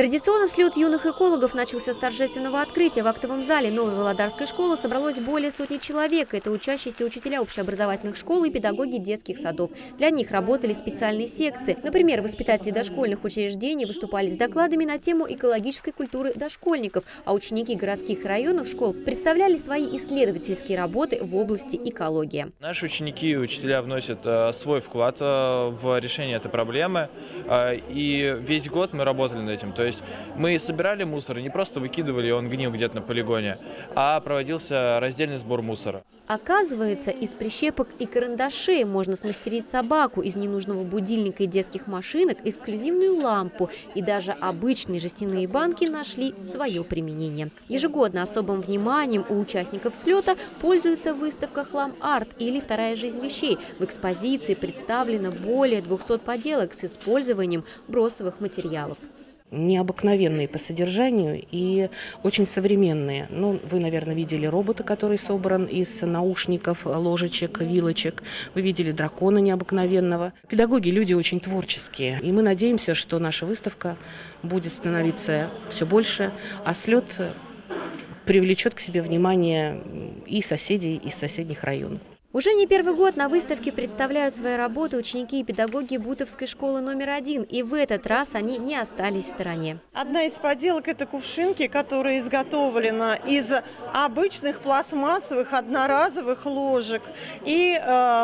Традиционно слет юных экологов начался с торжественного открытия. В актовом зале новой Володарской школы собралось более сотни человек. Это учащиеся учителя общеобразовательных школ и педагоги детских садов. Для них работали специальные секции. Например, воспитатели дошкольных учреждений выступали с докладами на тему экологической культуры дошкольников, а ученики городских и районных школ представляли свои исследовательские работы в области экологии. Наши ученики и учителя вносят свой вклад в решение этой проблемы. И весь год мы работали над этим. То есть мы собирали мусор, не просто выкидывали, и он гнил где-то на полигоне, а проводился раздельный сбор мусора. Оказывается, из прищепок и карандашей можно смастерить собаку, из ненужного будильника и детских машинок эксклюзивную лампу. И даже обычные жестяные банки нашли свое применение. Ежегодно особым вниманием у участников слета пользуется выставка «Хлам-арт» или «Вторая жизнь вещей». В экспозиции представлено более 200 поделок с использованием бросовых материалов. Необыкновенные по содержанию и очень современные. Ну, вы, наверное, видели робота, который собран из наушников, ложечек, вилочек. Вы видели дракона необыкновенного. Педагоги – люди очень творческие. И мы надеемся, что наша выставка будет становиться все больше, а слет привлечет к себе внимание и соседей из соседних районов. Уже не первый год на выставке представляют свои работы ученики и педагоги Бутовской школы номер 1. И в этот раз они не остались в стороне. Одна из поделок – это кувшинки, которые изготовлены из обычных пластмассовых одноразовых ложек. И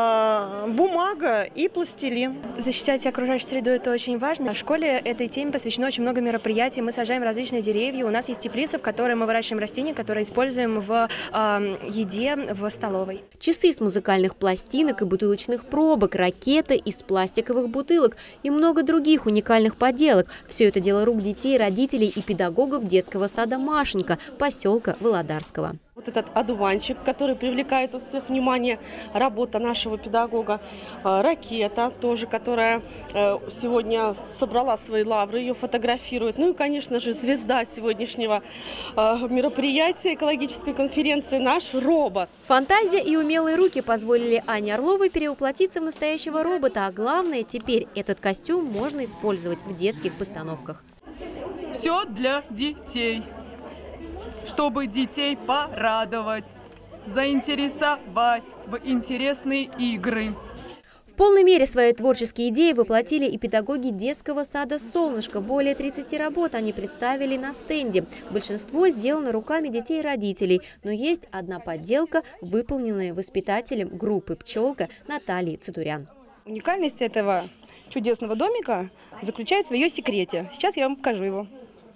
бумага, и пластилин. Защищать окружающую среду – это очень важно. В школе этой теме посвящено очень много мероприятий. Мы сажаем различные деревья. У нас есть теплица, в которой мы выращиваем растения, которые используем в еде в столовой. Часы с музыкальных пластинок и бутылочных пробок, ракеты из пластиковых бутылок и много других уникальных поделок. Все это дело рук детей, родителей и педагогов детского сада «Машенька» поселка Володарского. Вот этот одуванчик, который привлекает у всех внимание, работа нашего педагога. Ракета тоже, которая сегодня собрала свои лавры, ее фотографирует. Ну и, конечно же, звезда сегодняшнего мероприятия экологической конференции – наш робот. Фантазия и умелые руки позволили Ане Орловой перевоплотиться в настоящего робота. А главное, теперь этот костюм можно использовать в детских постановках. Все для детей. Чтобы детей порадовать, заинтересовать в интересные игры. В полной мере свои творческие идеи воплотили и педагоги детского сада «Солнышко». Более 30 работ они представили на стенде. Большинство сделано руками детей и родителей. Но есть одна подделка, выполненная воспитателем группы «Пчелка» Натальей Цитурян. Уникальность этого чудесного домика заключается в ее секрете. Сейчас я вам покажу его.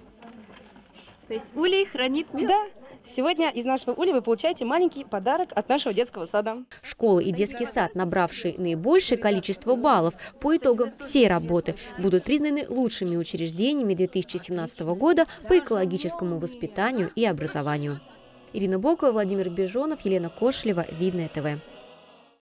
То есть улей хранит мед? Да. Сегодня из нашего улья вы получаете маленький подарок от нашего детского сада. Школы и детский сад, набравшие наибольшее количество баллов, по итогам всей работы будут признаны лучшими учреждениями 2017 года по экологическому воспитанию и образованию. Ирина Бокова, Владимир Бежонов, Елена Кошелева, Видное ТВ.